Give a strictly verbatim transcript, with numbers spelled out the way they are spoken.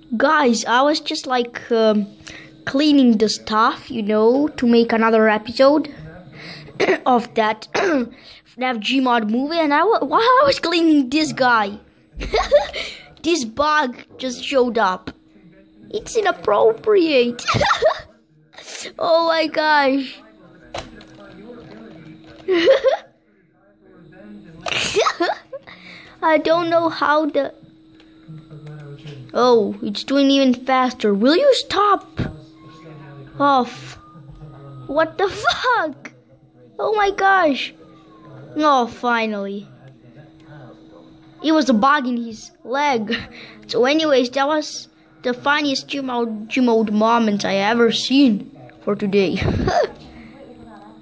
Guys, I was just like um, cleaning the stuff, you know, to make another episode of that that Gmod movie, and I while I was cleaning, this guy, this bug just showed up. It's inappropriate. Oh my gosh. I don't know how the... Oh, it's doing even faster. Will you stop? Off. What the fuck? Oh my gosh. Oh, finally. It was a bug in his leg. So anyways, that was the funniest Gmod, Gmod moment I ever seen for today.